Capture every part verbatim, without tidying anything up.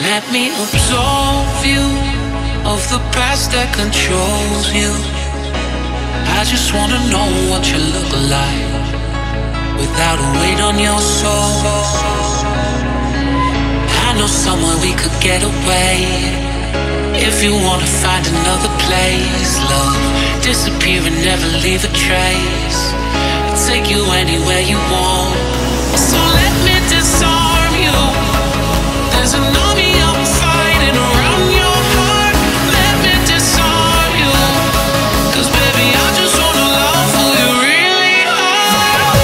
Let me absolve you of the past that controls you. I just wanna know what you look like without a weight on your soul. I know somewhere we could get away. If you wanna find another place, love, disappear and never leave a trace. I'll take you anywhere you want. So let me disarm you. There's an army up fighting around your heart. Let me disarm you. 'Cause baby, I just wanna love who you really are.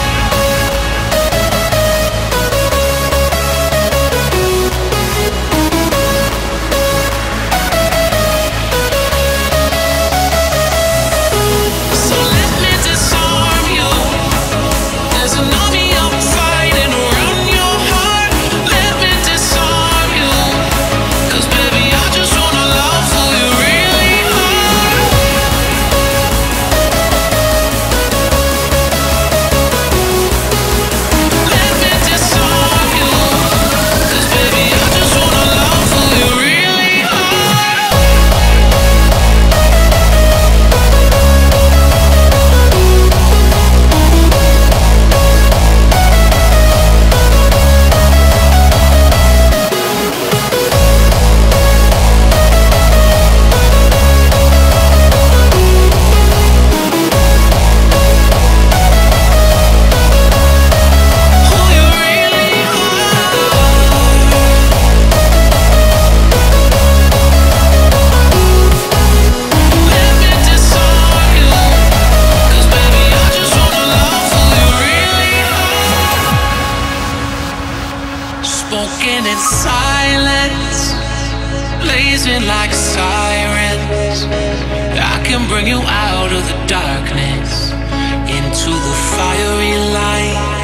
So let me disarm you. There's an army up fighting around your heart. Let me disarm you. 'Cause baby, I just wanna love who you really are. Let me disarm you. 'Cause baby, I just wanna love who you really are. Who you really are. Let me disarm you. 'Cause baby, I just wanna love who you really are. Spoken in silence, blazing like sirens. I can bring you out of the darkness into the fiery light.